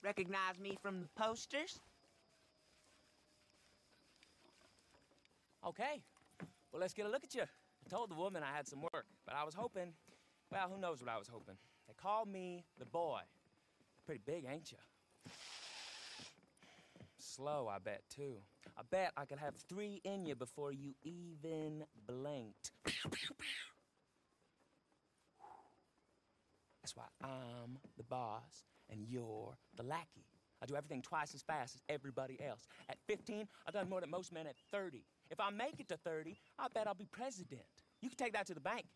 Recognize me from the posters? Okay. Well, let's get a look at you. I told the woman I had some work, but I was hoping... Well, who knows what I was hoping. They called me the boy. Pretty big, ain't you? Slow, I bet, too. I bet I could have 3 in you before you even blinked. That's why I'm the boss and you're the lackey. I do everything twice as fast as everybody else. At 15, I've done more than most men at 30. If I make it to 30, I bet I'll be president. You can take that to the bank.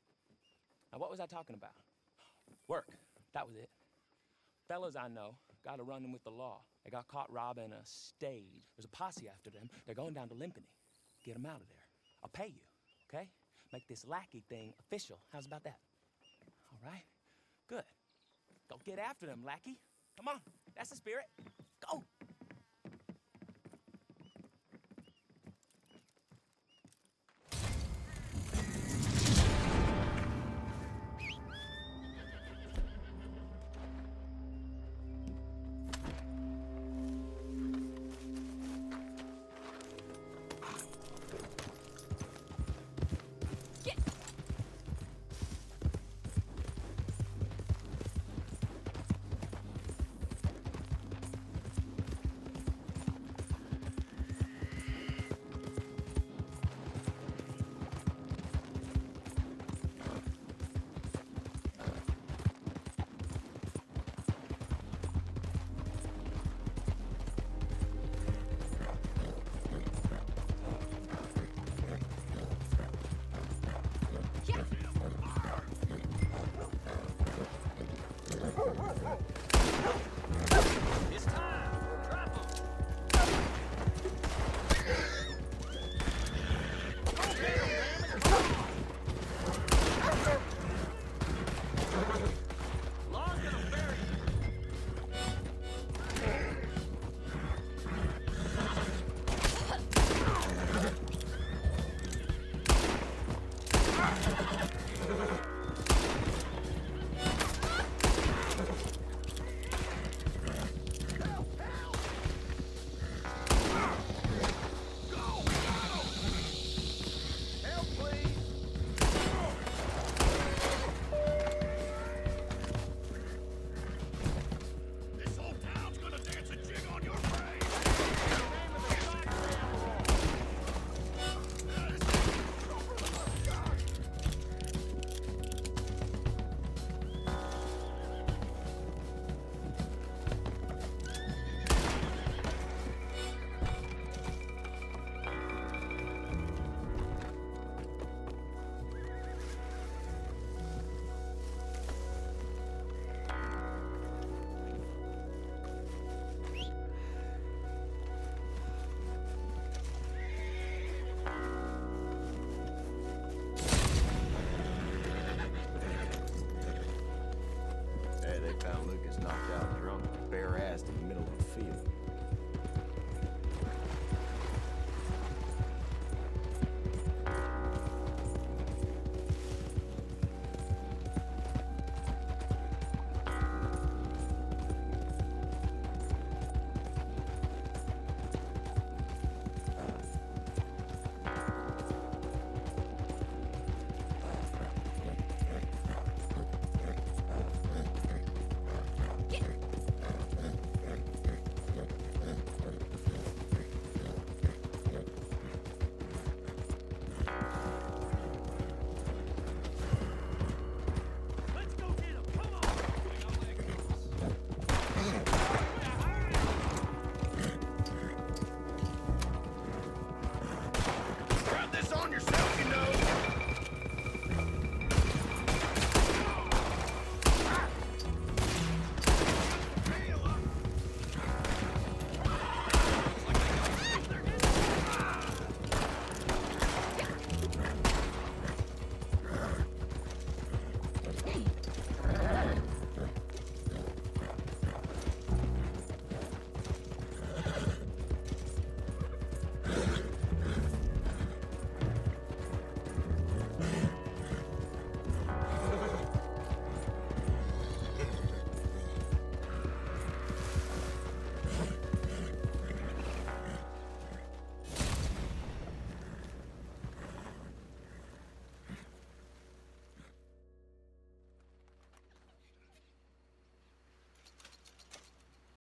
Now, what was I talking about? Work. That was it. Fellas I know got to run with the law. They got caught robbing a stage. There's a posse after them. They're going down to Limpany. Get them out of there. I'll pay you, okay? Make this lackey thing official. How's about that? All right? Good. Go get after them, lackey. Come on. That's the spirit. Go. Found Lucas knocked out drunk, bare-assed in the middle of the field.